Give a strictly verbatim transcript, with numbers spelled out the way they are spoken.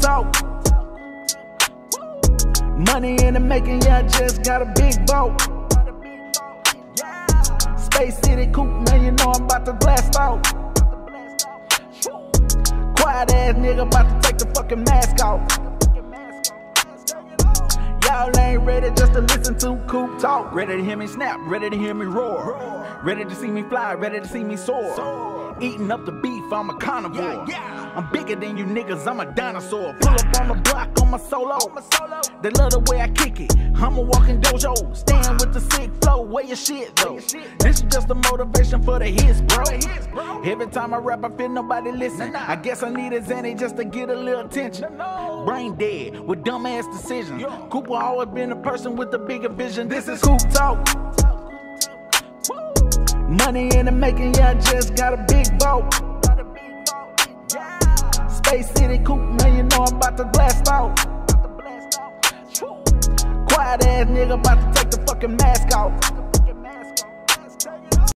talk. Money in the making, yeah, I just got a big boat. Space City coupe, man, you know I'm about to blast out. Quiet ass nigga about to take the fucking mask off. Y'all ain't ready just to listen to Coop talk. Ready to hear me snap, ready to hear me roar. Ready to see me fly, ready to see me soar. Eating up the beef, I'm a carnivore. Yeah, yeah. I'm bigger than you niggas, I'm a dinosaur. Pull up on the block on my solo. They love the way I kick it. I'm a walking dojo, staying with the sick flow. Where your shit though? This is just the motivation for the hits, bro. Every time I rap, I feel nobody listen. I guess I need a Xanny just to get a little attention. Brain dead with dumbass decisions. Cooper always been a person with a bigger vision. This is Coop talk. Money in the making, yeah, I just got a big boat. Space City coupe, man, you know I'm about to blast out. Quiet ass nigga about to take the fucking mask off.